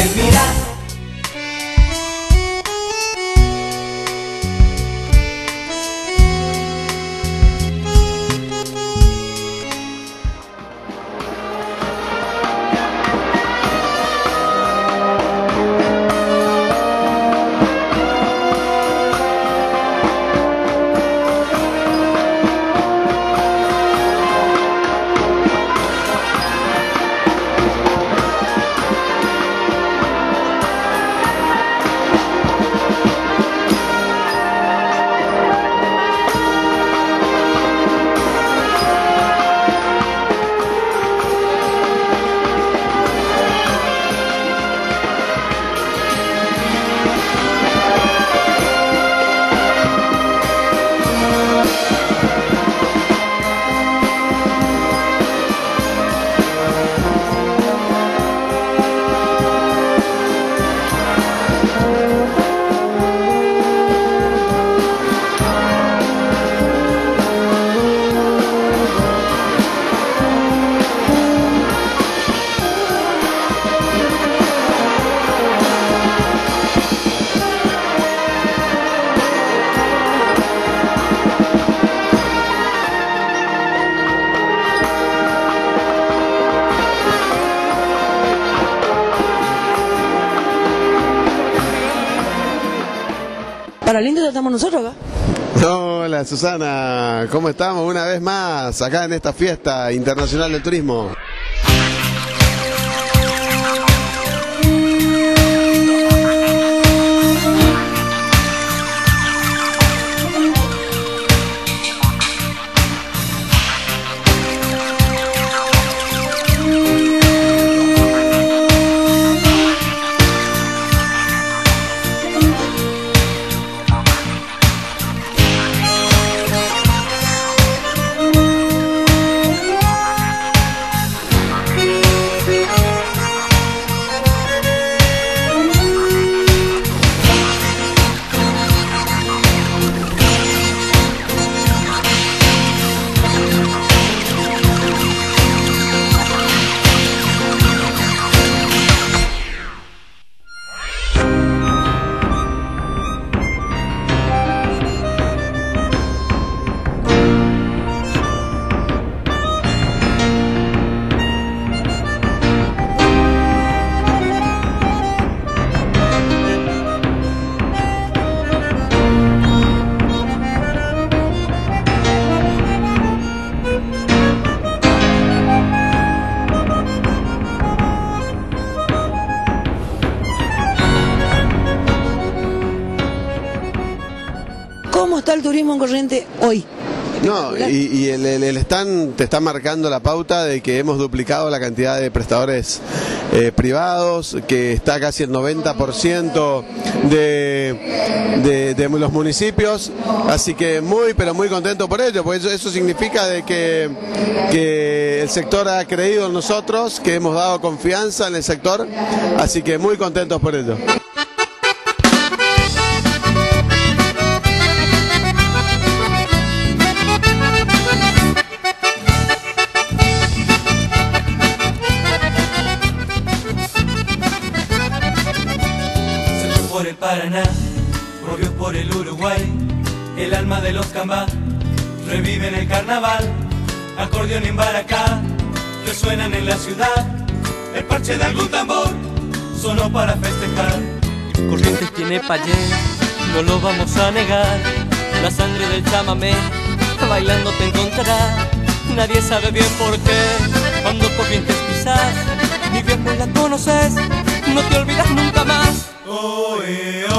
el mirar. Para lindo estamos nosotros acá. Hola Susana, ¿cómo estamos? Una vez más acá en esta fiesta internacional del turismo. ¿Cómo está el turismo en Corrientes hoy? No, y el stand te está marcando la pauta de que hemos duplicado la cantidad de prestadores privados, que está casi el 90% de los municipios, así que muy pero muy contento por ello, porque eso significa de que el sector ha creído en nosotros, que hemos dado confianza en el sector, así que muy contentos por ello. Por el Paraná, movió por el Uruguay, el alma de los cambá, revive en el carnaval, acordeón en Baracá, resuenan en la ciudad, el parche de algún tambor, sonó para festejar. Corrientes tiene payé, no lo vamos a negar, la sangre del chamamé, bailando te encontrará, nadie sabe bien por qué, cuando Corrientes pisas, ni bien me la conoces, no te olvidas nunca más. Oh,